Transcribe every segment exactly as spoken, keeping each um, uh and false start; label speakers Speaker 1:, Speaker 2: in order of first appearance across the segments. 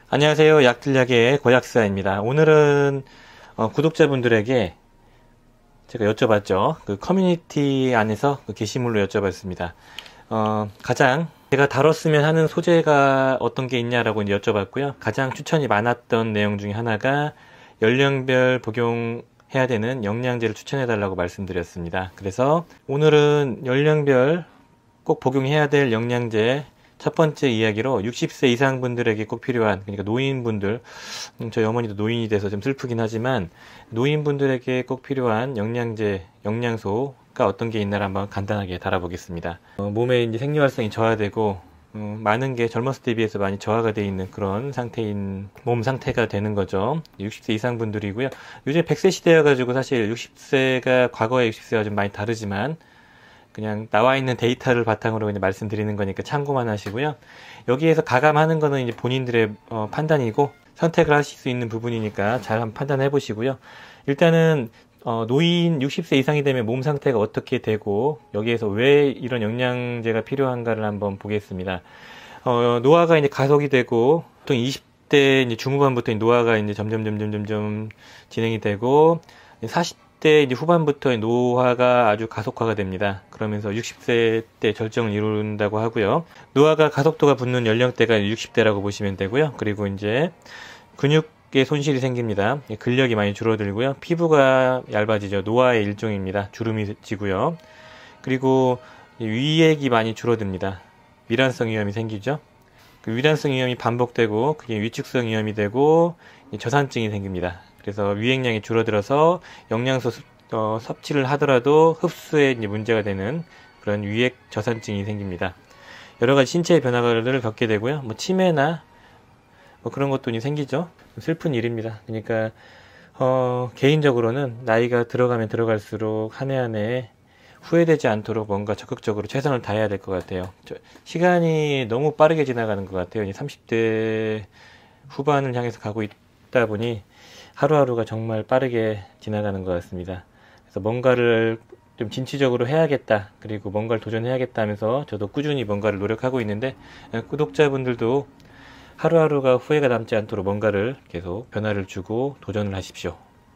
Speaker 1: 안녕하세요. 약들약의 고약사입니다. 오늘은 어, 구독자분들에게 제가 여쭤봤죠. 그 커뮤니티 안에서 그 게시물로 여쭤봤습니다. 어, 가장 제가 다뤘으면 하는 소재가 어떤 게 있냐라고 이제 여쭤봤고요. 가장 추천이 많았던 내용 중에 하나가 연령별 복용해야 되는 영양제를 추천해달라고 말씀드렸습니다. 그래서 오늘은 연령별 꼭 복용해야 될 영양제 첫 번째 이야기로 육십 세 이상 분들에게 꼭 필요한, 그러니까 노인분들, 음, 저희 어머니도 노인이 돼서 좀 슬프긴 하지만 노인분들에게 꼭 필요한 영양제, 영양소가 어떤 게 있나를 한번 간단하게 달아보겠습니다. 어, 몸의 이제 생리활성이 저하되고 음, 많은 게 젊었을 때 비해서 많이 저하가 되어 있는 그런 상태인 몸 상태가 되는 거죠. 육십 세 이상 분들이고요. 요즘 백 세 시대여가지고 사실 육십 세가 과거의 육십 세와 좀 많이 다르지만 그냥 나와 있는 데이터를 바탕으로 이제 말씀드리는 거니까 참고만 하시고요. 여기에서 가감하는 거는 이제 본인들의 어, 판단이고 선택을 하실 수 있는 부분이니까 잘 한번 판단해 보시고요. 일단은 어, 노인 육십 세 이상이 되면 몸 상태가 어떻게 되고 여기에서 왜 이런 영양제가 필요한가를 한번 보겠습니다. 어, 노화가 이제 가속이 되고 보통 이십 대 이제 중후반부터 노화가 이제 점점 점점 점점 진행이 되고 사십 대 이제 후반부터 노화가 아주 가속화가 됩니다. 그러면서 육십 세 때 절정을 이룬다고 하고요. 노화가 가속도가 붙는 연령대가 육십 대라고 보시면 되고요. 그리고 이제 근육의 손실이 생깁니다. 근력이 많이 줄어들고요. 피부가 얇아지죠. 노화의 일종입니다. 주름이 지고요. 그리고 위액이 많이 줄어듭니다. 미란성 위염이 생기죠. 그 미란성 위염이 반복되고 그게 위축성 위염이 되고 저산증이 생깁니다. 그래서 위액량이 줄어들어서 영양소 섭, 어, 섭취를 하더라도 흡수에 이제 문제가 되는 그런 위액 저산증이 생깁니다. 여러 가지 신체의 변화를 겪게 되고요. 뭐 치매나 뭐 그런 것도 이제 생기죠. 슬픈 일입니다. 그러니까 어, 개인적으로는 나이가 들어가면 들어갈수록 한 해 한 해 후회되지 않도록 뭔가 적극적으로 최선을 다해야 될 것 같아요. 저, 시간이 너무 빠르게 지나가는 것 같아요. 이제 삼십 대 후반을 향해서 가고 있다 보니 하루하루가 정말 빠르게 지나가는 것 같습니다. 그래서 뭔가를 좀 진취적으로 해야겠다, 그리고 뭔가를 도전해야겠다 하면서 저도 꾸준히 뭔가를 노력하고 있는데 구독자분들도 하루하루가 후회가 남지 않도록 뭔가를 계속 변화를 주고 도전을 하십시오.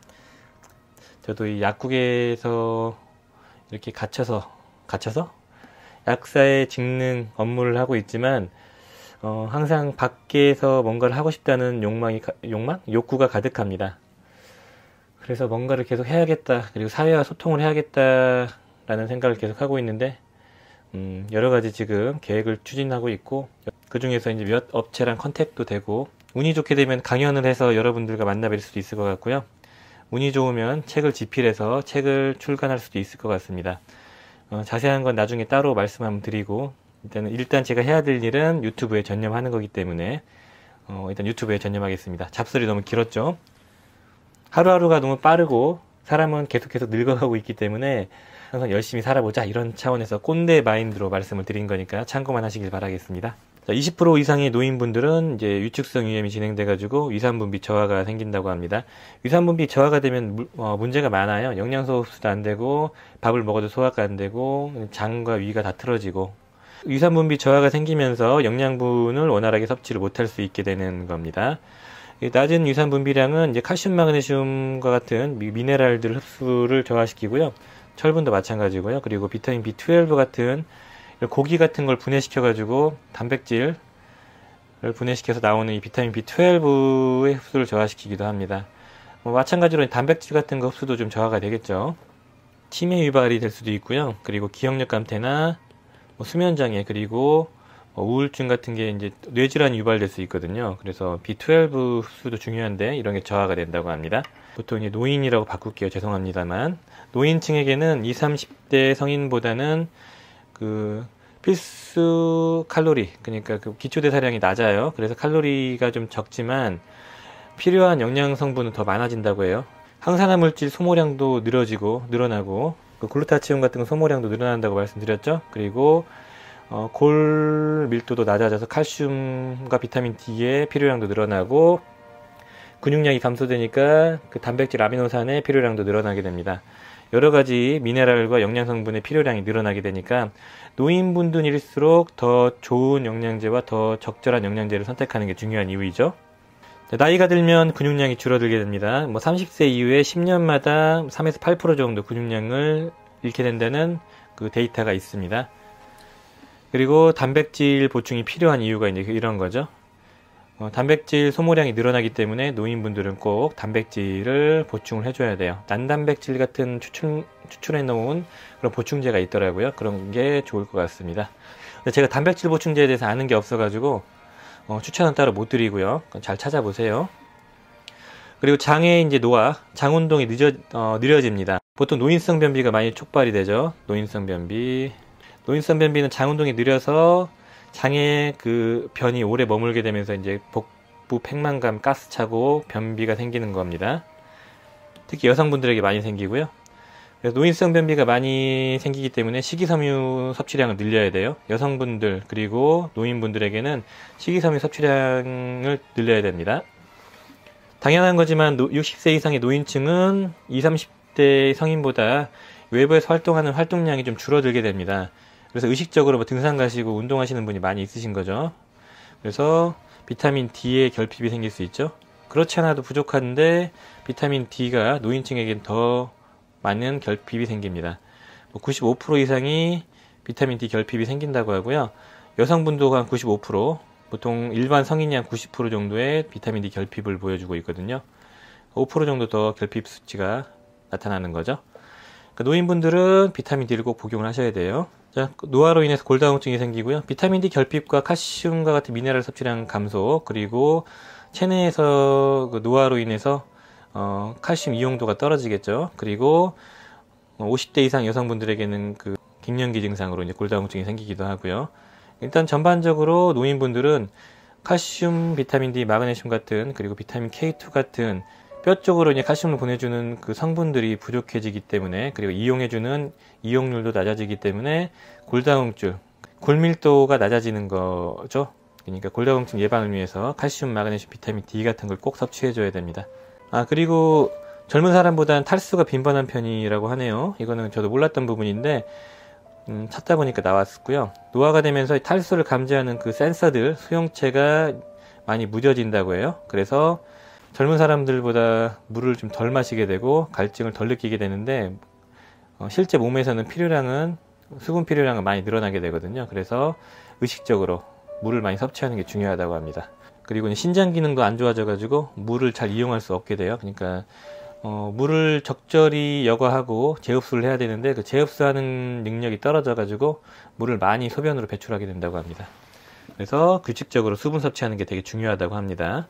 Speaker 1: 저도 이 약국에서 이렇게 갇혀서 갇혀서 약사의 직능 업무를 하고 있지만 어, 항상 밖에서 뭔가를 하고 싶다는 욕망이, 욕망? 욕구가 가득합니다. 그래서 뭔가를 계속 해야겠다, 그리고 사회와 소통을 해야겠다라는 생각을 계속 하고 있는데, 음, 여러 가지 지금 계획을 추진하고 있고, 그 중에서 이제 몇 업체랑 컨택도 되고, 운이 좋게 되면 강연을 해서 여러분들과 만나뵐 수도 있을 것 같고요. 운이 좋으면 책을 집필해서 책을 출간할 수도 있을 것 같습니다. 어, 자세한 건 나중에 따로 말씀 한번 드리고, 일단, 일단 제가 해야 될 일은 유튜브에 전념하는 거기 때문에 어, 일단 유튜브에 전념하겠습니다. 잡설이 너무 길었죠. 하루하루가 너무 빠르고 사람은 계속해서 늙어가고 있기 때문에 항상 열심히 살아보자, 이런 차원에서 꼰대 마인드로 말씀을 드린 거니까 참고만 하시길 바라겠습니다. 자, 이십 퍼센트 이상의 노인분들은 이제 위축성 위염이 진행돼가지고 위산분비 저하가 생긴다고 합니다. 위산분비 저하가 되면 무, 어, 문제가 많아요. 영양소 흡수도 안 되고 밥을 먹어도 소화가 안 되고 장과 위가 다 틀어지고 위산분비 저하가 생기면서 영양분을 원활하게 섭취를 못할 수 있게 되는 겁니다. 낮은 위산분비량은 이제 칼슘, 마그네슘과 같은 미네랄들 흡수를 저하시키고요. 철분도 마찬가지고요. 그리고 비타민 비 십이 같은 고기 같은 걸 분해시켜가지고 단백질을 분해시켜서 나오는 이 비타민 비 십이의 흡수를 저하시키기도 합니다. 뭐 마찬가지로 단백질 같은 거 흡수도 좀 저하가 되겠죠. 치매 유발이 될 수도 있고요. 그리고 기억력 감퇴나 뭐 수면장애, 그리고 뭐 우울증 같은 게 이제 뇌질환이 유발될 수 있거든요. 그래서 비 십이 흡수도 중요한데 이런 게 저하가 된다고 합니다. 보통 이제 노인이라고 바꿀게요. 죄송합니다만 노인층에게는 이십, 삼십 대 성인보다는 그 필수 칼로리, 그러니까 그 기초대사량이 낮아요. 그래서 칼로리가 좀 적지만 필요한 영양 성분은 더 많아진다고 해요. 항산화 물질 소모량도 늘어지고 늘어나고 그 글루타치온 같은 거 소모량도 늘어난다고 말씀드렸죠. 그리고 어, 골 밀도도 낮아져서 칼슘과 비타민 D의 필요량도 늘어나고 근육량이 감소되니까 그 단백질 아미노산의 필요량도 늘어나게 됩니다. 여러 가지 미네랄과 영양 성분의 필요량이 늘어나게 되니까 노인분들일수록 더 좋은 영양제와 더 적절한 영양제를 선택하는 게 중요한 이유이죠. 나이가 들면 근육량이 줄어들게 됩니다. 뭐 삼십 세 이후에 십 년마다 삼에서 팔 퍼센트 정도 근육량을 잃게 된다는 그 데이터가 있습니다. 그리고 단백질 보충이 필요한 이유가 이제 이런 거죠. 어, 단백질 소모량이 늘어나기 때문에 노인분들은 꼭 단백질을 보충을 해줘야 돼요. 난단백질 같은 추출, 추출해 놓은 그런 보충제가 있더라고요. 그런 게 좋을 것 같습니다. 근데 제가 단백질 보충제에 대해서 아는 게 없어가지고 어, 추천은 따로 못 드리고요. 잘 찾아보세요. 그리고 장의 이제 노화, 장 운동이 늦어, 어, 느려집니다. 보통 노인성 변비가 많이 촉발이 되죠. 노인성 변비. 노인성 변비는 장 운동이 느려서 장에 그 변이 오래 머물게 되면서 이제 복부 팽만감, 가스 차고 변비가 생기는 겁니다. 특히 여성분들에게 많이 생기고요. 그래서 노인성 변비가 많이 생기기 때문에 식이섬유 섭취량을 늘려야 돼요. 여성분들 그리고 노인분들에게는 식이섬유 섭취량을 늘려야 됩니다. 당연한 거지만 육십 세 이상의 노인층은 이십, 삼십 대 성인보다 외부에서 활동하는 활동량이 좀 줄어들게 됩니다. 그래서 의식적으로 뭐 등산 가시고 운동하시는 분이 많이 있으신 거죠. 그래서 비타민 D의 결핍이 생길 수 있죠. 그렇지 않아도 부족한데 비타민 D가 노인층에겐 더 많은 결핍이 생깁니다. 구십오 퍼센트 이상이 비타민 D 결핍이 생긴다고 하고요. 여성분도 한 구십오 퍼센트, 보통 일반 성인이 한 구십 퍼센트 정도의 비타민 D 결핍을 보여주고 있거든요. 오 퍼센트 정도 더 결핍 수치가 나타나는 거죠. 그러니까 노인분들은 비타민 D를 꼭 복용을 하셔야 돼요. 자, 노화로 인해서 골다공증이 생기고요. 비타민 D 결핍과 칼슘과 같은 미네랄 섭취량 감소, 그리고 체내에서 그 노화로 인해서 어, 칼슘 이용도가 떨어지겠죠. 그리고 오십 대 이상 여성분들에게는 그 갱년기 증상으로 이제 골다공증이 생기기도 하고요. 일단 전반적으로 노인분들은 칼슘, 비타민 D, 마그네슘 같은, 그리고 비타민 케이 투 같은 뼈 쪽으로 이제 칼슘을 보내주는 그 성분들이 부족해지기 때문에, 그리고 이용해주는 이용률도 낮아지기 때문에 골다공증, 골밀도가 낮아지는 거죠. 그러니까 골다공증 예방을 위해서 칼슘, 마그네슘, 비타민 D 같은 걸 꼭 섭취해줘야 됩니다. 아, 그리고 젊은 사람보다는 탈수가 빈번한 편이라고 하네요. 이거는 저도 몰랐던 부분인데 음, 찾다 보니까 나왔고요. 노화가 되면서 탈수를 감지하는 그 센서들, 수용체가 많이 무뎌진다고 해요. 그래서 젊은 사람들보다 물을 좀 덜 마시게 되고 갈증을 덜 느끼게 되는데 어, 실제 몸에서는 필요량은 수분 필요량은 많이 늘어나게 되거든요. 그래서 의식적으로 물을 많이 섭취하는 게 중요하다고 합니다. 그리고 신장 기능도 안 좋아져 가지고 물을 잘 이용할 수 없게 돼요. 그러니까 어, 물을 적절히 여과하고 재흡수를 해야 되는데 그 재흡수하는 능력이 떨어져 가지고 물을 많이 소변으로 배출하게 된다고 합니다. 그래서 규칙적으로 수분 섭취하는 게 되게 중요하다고 합니다.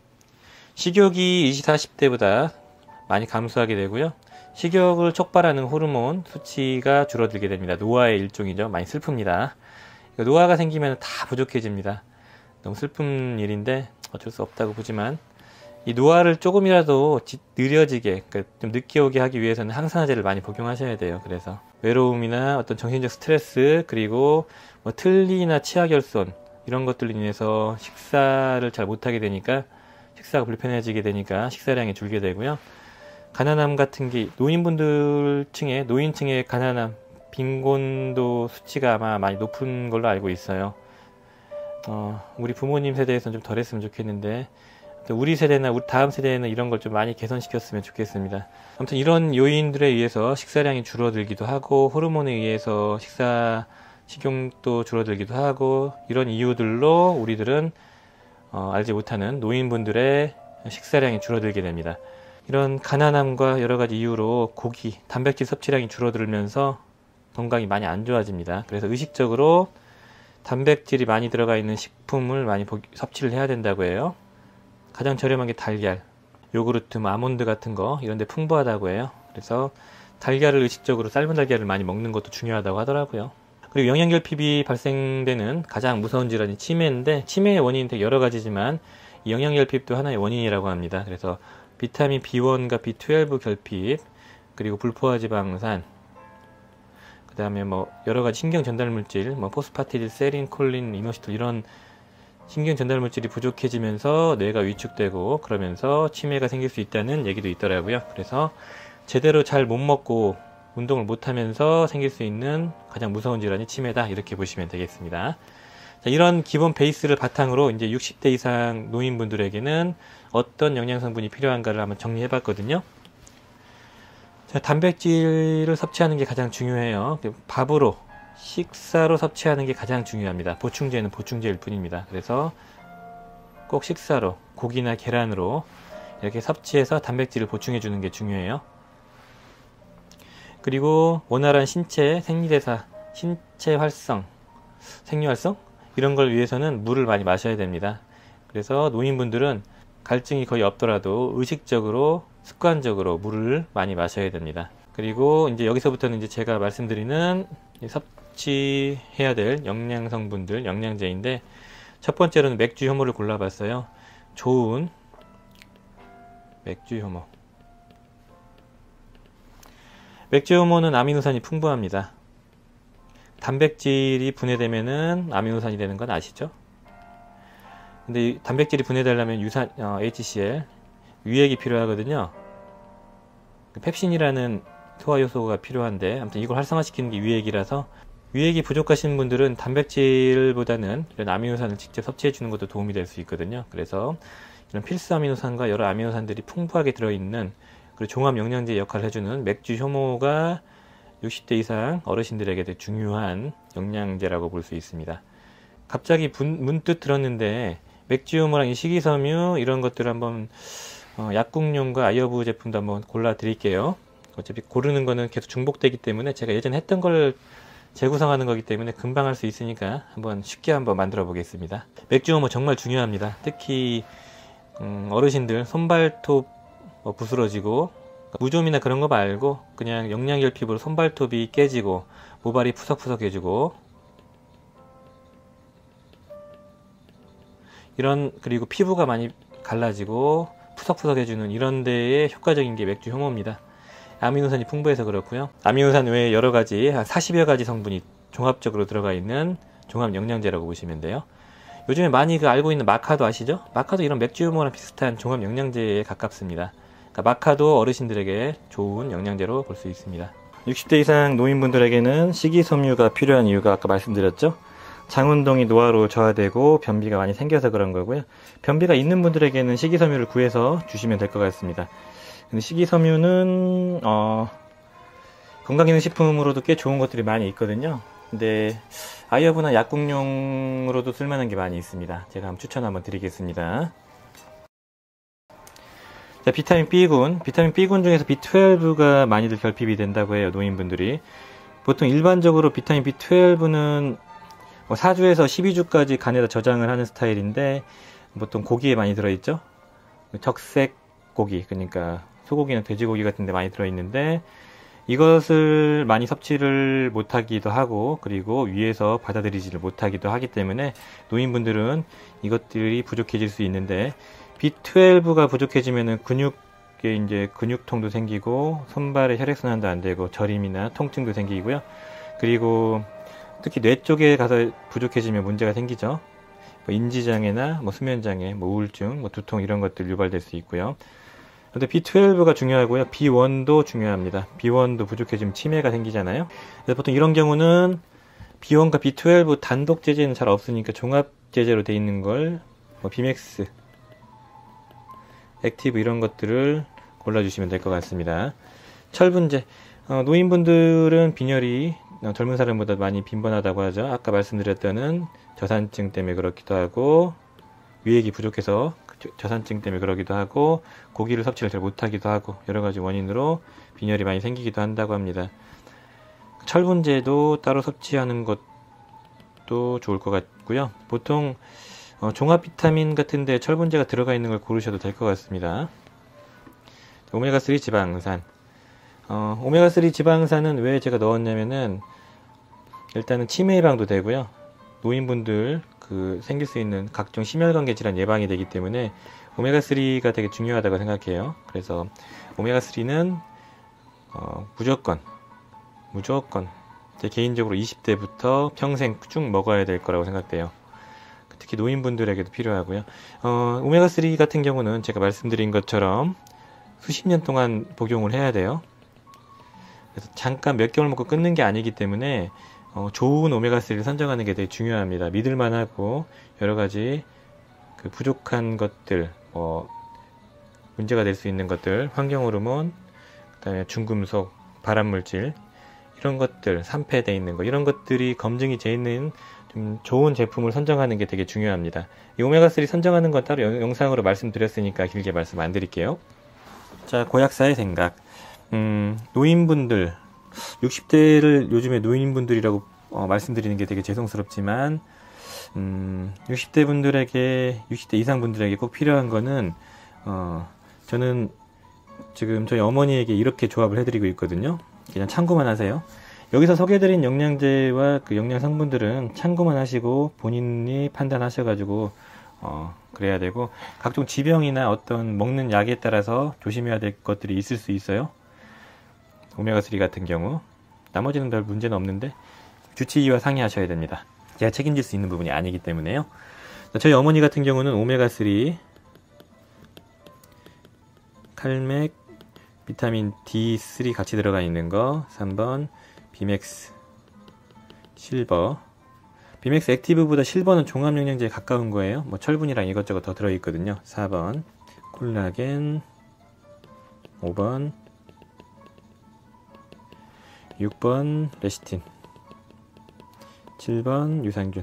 Speaker 1: 식욕이 이십, 사십 대보다 많이 감소하게 되고요. 식욕을 촉발하는 호르몬 수치가 줄어들게 됩니다. 노화의 일종이죠. 많이 슬픕니다. 노화가 생기면 다 부족해집니다. 너무 슬픈 일인데 어쩔 수 없다고 보지만 이 노화를 조금이라도 느려지게, 그러니까 좀 늦게 오게 하기 위해서는 항산화제를 많이 복용하셔야 돼요. 그래서 외로움이나 어떤 정신적 스트레스, 그리고 뭐 틀니나 치아결손 이런 것들로 인해서 식사를 잘 못하게 되니까 식사가 불편해지게 되니까 식사량이 줄게 되고요. 가난함 같은 게 노인분들 층에 노인층의 가난함, 빈곤도 수치가 아마 많이 높은 걸로 알고 있어요. 어, 우리 부모님 세대에서는 좀 덜했으면 좋겠는데 우리 세대나 우리 다음 세대에는 이런 걸 좀 많이 개선시켰으면 좋겠습니다. 아무튼 이런 요인들에 의해서 식사량이 줄어들기도 하고 호르몬에 의해서 식사 식용도 줄어들기도 하고 이런 이유들로 우리들은 어, 알지 못하는 노인분들의 식사량이 줄어들게 됩니다. 이런 가난함과 여러 가지 이유로 고기, 단백질 섭취량이 줄어들면서 건강이 많이 안 좋아집니다. 그래서 의식적으로 단백질이 많이 들어가 있는 식품을 많이 섭취를 해야 된다고 해요. 가장 저렴한 게 달걀, 요구르트, 뭐 아몬드 같은 거 이런 데 풍부하다고 해요. 그래서 달걀을 의식적으로 삶은 달걀을 많이 먹는 것도 중요하다고 하더라고요. 그리고 영양결핍이 발생되는 가장 무서운 질환이 치매인데 치매의 원인은 되게 여러 가지지만 이 영양결핍도 하나의 원인이라고 합니다. 그래서 비타민 비 원과 비 십이 결핍, 그리고 불포화지방산, 그 다음에 뭐 여러 가지 신경 전달 물질, 뭐 포스파티딜, 세린, 콜린, 이노시톨 이런 신경 전달 물질이 부족해지면서 뇌가 위축되고 그러면서 치매가 생길 수 있다는 얘기도 있더라고요. 그래서 제대로 잘 못 먹고 운동을 못 하면서 생길 수 있는 가장 무서운 질환이 치매다, 이렇게 보시면 되겠습니다. 자, 이런 기본 베이스를 바탕으로 이제 육십 대 이상 노인분들에게는 어떤 영양성분이 필요한가를 한번 정리해 봤거든요. 자, 단백질을 섭취하는 게 가장 중요해요. 밥으로, 식사로 섭취하는 게 가장 중요합니다. 보충제는 보충제일 뿐입니다. 그래서 꼭 식사로, 고기나 계란으로 이렇게 섭취해서 단백질을 보충해 주는 게 중요해요. 그리고 원활한 신체, 생리대사, 신체 활성, 생리활성? 이런 걸 위해서는 물을 많이 마셔야 됩니다. 그래서 노인분들은 갈증이 거의 없더라도 의식적으로, 습관적으로 물을 많이 마셔야 됩니다. 그리고 이제 여기서부터는 이제 제가 말씀드리는 섭취해야 될 영양성분들, 영양제인데, 첫 번째로는 맥주 효모를 골라봤어요. 좋은 맥주 효모. 맥주 효모는 아미노산이 풍부합니다. 단백질이 분해되면은 아미노산이 되는 건 아시죠? 근데 단백질이 분해되려면 유산, 어, 에이치씨엘, 유액이 필요하거든요. 펩신이라는 소화 요소가 필요한데, 아무튼 이걸 활성화시키는 게 유액이라서, 유액이 부족하신 분들은 단백질보다는 이런 아미노산을 직접 섭취해 주는 것도 도움이 될 수 있거든요. 그래서 이런 필수 아미노산과 여러 아미노산들이 풍부하게 들어있는, 그리고 종합 영양제 역할을 해주는 맥주 효모가 육십 대 이상 어르신들에게 중요한 영양제라고 볼 수 있습니다. 갑자기 분, 문득 들었는데 맥주 효모랑 식이섬유 이런 것들을 한번 어, 약국용과 아이허브 제품도 한번 골라 드릴게요. 어차피 고르는 거는 계속 중복되기 때문에 제가 예전에 했던 걸 재구성하는 거기 때문에 금방 할 수 있으니까 한번 쉽게 한번 만들어 보겠습니다. 맥주 효모 정말 중요합니다. 특히 음, 어르신들 손발톱 뭐 부스러지고 무좀이나 그런 거 말고 그냥 영양결핍으로 손발톱이 깨지고 모발이 푸석푸석해지고 이런, 그리고 피부가 많이 갈라지고 푸석푸석해주는 이런 데에 효과적인 게 맥주 효모입니다. 아미노산이 풍부해서 그렇고요. 아미노산 외에 여러 가지 한 사십여 가지 성분이 종합적으로 들어가 있는 종합 영양제라고 보시면 돼요. 요즘에 많이 그 알고 있는 마카도 아시죠? 마카도 이런 맥주 효모랑 비슷한 종합 영양제에 가깝습니다. 그러니까 마카도 어르신들에게 좋은 영양제로 볼 수 있습니다. 육십 대 이상 노인분들에게는 식이섬유가 필요한 이유가 아까 말씀드렸죠? 장운동이 노화로 저하되고 변비가 많이 생겨서 그런 거고요. 변비가 있는 분들에게는 식이섬유를 구해서 주시면 될 것 같습니다. 근데 식이섬유는 어, 건강기능식품으로도 꽤 좋은 것들이 많이 있거든요. 근데 아이허브나 약국용으로도 쓸만한 게 많이 있습니다. 제가 한번 추천 한번 드리겠습니다. 자, 비타민 B군. 비타민 B군 중에서 비 십이가 많이들 결핍이 된다고 해요, 노인분들이. 보통 일반적으로 비타민 비 십이는 사 주에서 십이 주까지 간에다 저장을 하는 스타일인데, 보통 고기에 많이 들어있죠? 적색 고기, 그러니까 소고기나 돼지고기 같은 데 많이 들어있는데, 이것을 많이 섭취를 못하기도 하고, 그리고 위에서 받아들이지를 못하기도 하기 때문에 노인분들은 이것들이 부족해질 수 있는데, 비 십이가 부족해지면은 근육에 이제 근육통도 생기고 손발에 혈액순환도 안 되고 저림이나 통증도 생기고요. 그리고 특히 뇌 쪽에 가서 부족해지면 문제가 생기죠. 뭐 인지장애나 뭐 수면장애, 뭐 우울증, 뭐 두통 이런 것들 유발될 수 있고요. 근데 비 십이가 중요하고요. 비 일도 중요합니다. 비 일도 부족해지면 치매가 생기잖아요. 그래서 보통 이런 경우는 비 일과 비 십이 단독 제제는 잘 없으니까 종합 제제로 돼 있는 걸 뭐 비맥스 액티브 이런 것들을 골라주시면 될 것 같습니다. 철분제. 어, 노인분들은 빈혈이 어, 젊은 사람보다 많이 빈번하다고 하죠. 아까 말씀드렸던 저산증 때문에 그렇기도 하고 유액이 부족해서 저산증 때문에 그러기도 하고 고기를 섭취를 잘 못하기도 하고 여러가지 원인으로 빈혈이 많이 생기기도 한다고 합니다. 철분제도 따로 섭취하는 것도 좋을 것 같고요. 보통 어, 종합 비타민 같은데 철분제가 들어가 있는 걸 고르셔도 될 것 같습니다. 오메가삼 지방산. 어, 오메가삼 지방산은 왜 제가 넣었냐면은 일단은 치매 예방도 되고요. 노인분들 그 생길 수 있는 각종 심혈관계 질환 예방이 되기 때문에 오메가삼가 되게 중요하다고 생각해요. 그래서 오메가삼은 어, 무조건 무조건 제 개인적으로 이십 대부터 평생 쭉 먹어야 될 거라고 생각돼요. 특히 노인분들에게도 필요하고요. 어, 오메가삼 같은 경우는 제가 말씀드린 것처럼 수십 년 동안 복용을 해야 돼요. 그래서 잠깐 몇 개월 먹고 끊는 게 아니기 때문에 어, 좋은 오메가쓰리를 선정하는 게 되게 중요합니다. 믿을만하고 여러가지 그 부족한 것들, 뭐 문제가 될 수 있는 것들, 환경호르몬, 그 다음에 중금속, 발암물질, 이런 것들, 산패되어 있는 거, 이런 것들이 검증이 돼 있는 좀 좋은 제품을 선정하는 게 되게 중요합니다. 이 오메가쓰리 선정하는 건 따로 영, 영상으로 말씀드렸으니까 길게 말씀 안 드릴게요. 자, 고약사의 생각. 음, 노인분들, 육십 대를 요즘에 노인분들이라고 어, 말씀드리는 게 되게 죄송스럽지만, 음, 육십 대 분들에게, 육십 대 이상 분들에게 꼭 필요한 거는, 어, 저는 지금 저희 어머니에게 이렇게 조합을 해드리고 있거든요. 그냥 참고만 하세요. 여기서 소개해드린 영양제와 그 영양 성분들은 참고만 하시고 본인이 판단하셔가지고 어 그래야 되고, 각종 지병이나 어떤 먹는 약에 따라서 조심해야 될 것들이 있을 수 있어요. 오메가쓰리 같은 경우 나머지는 별 문제는 없는데 주치의와 상의하셔야 됩니다. 제가 책임질 수 있는 부분이 아니기 때문에요. 저희 어머니 같은 경우는 오메가쓰리, 칼맥, 비타민 디 쓰리 같이 들어가 있는 거, 삼 번 비맥스 실버. 비맥스 액티브보다 실버는 종합영양제에 가까운 거예요. 뭐 철분이랑 이것저것 더 들어있거든요. 사 번 콜라겐, 오 번 육 번 레시틴, 칠 번 유산균,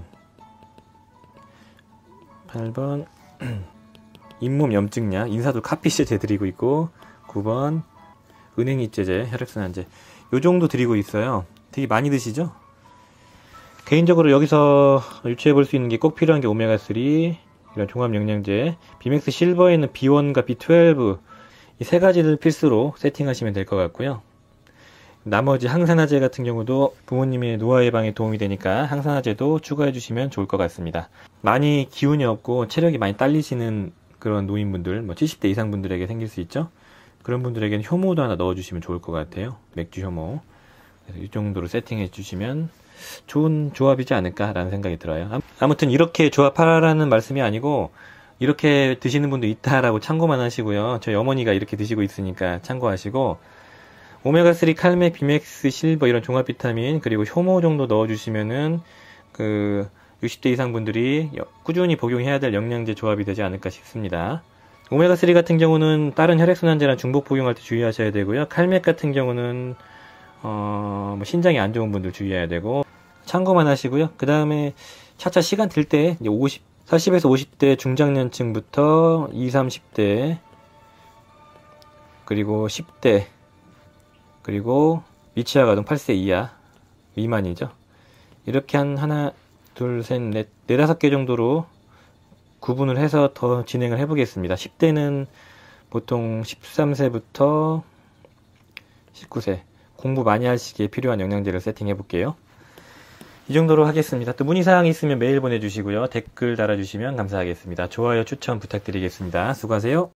Speaker 1: 팔 번 잇몸 염증약, 인사도 카피시제 드리고 있고, 구 번 은행잎제제, 혈액순환제, 요 정도 드리고 있어요. 되게 많이 드시죠? 개인적으로 여기서 유추해 볼 수 있는 게 꼭 필요한 게 오메가쓰리, 이런 종합영양제, 비맥스 실버에는 비 원과 비 트웰브, 이 세 가지를 필수로 세팅하시면 될 것 같고요. 나머지 항산화제 같은 경우도 부모님의 노화 예방에 도움이 되니까 항산화제도 추가해 주시면 좋을 것 같습니다. 많이 기운이 없고 체력이 많이 딸리시는 그런 노인분들, 뭐 칠십 대 이상 분들에게 생길 수 있죠. 그런 분들에게는 효모도 하나 넣어주시면 좋을 것 같아요. 맥주 효모. 그래서 이 정도로 세팅해 주시면 좋은 조합이지 않을까라는 생각이 들어요. 아무튼 이렇게 조합하라는 말씀이 아니고, 이렇게 드시는 분도 있다라고 참고만 하시고요. 저희 어머니가 이렇게 드시고 있으니까 참고하시고, 오메가쓰리, 칼맥, 비맥스, 실버 이런 종합 비타민, 그리고 효모 정도 넣어주시면은 그 육십 대 이상 분들이 꾸준히 복용해야 될 영양제 조합이 되지 않을까 싶습니다. 오메가쓰리 같은 경우는 다른 혈액순환제랑 중복 복용할 때 주의하셔야 되고요. 칼맥 같은 경우는 어, 뭐 신장이 안 좋은 분들 주의해야 되고, 참고만 하시고요. 그 다음에 차차 시간 될 때 오십, 사십에서 오십 대 중장년층부터 이십, 삼십 대, 그리고 십 대, 그리고 미취학 아동 팔 세 이하 미만이죠. 이렇게 한 하나, 둘, 셋, 넷, 네다섯 개 정도로 구분을 해서 더 진행을 해보겠습니다. 십 대는 보통 십삼 세부터 십구 세, 공부 많이 하시기에 필요한 영양제를 세팅해 볼게요. 이 정도로 하겠습니다. 또 문의사항이 있으면 메일 보내주시고요. 댓글 달아주시면 감사하겠습니다. 좋아요, 추천 부탁드리겠습니다. 수고하세요.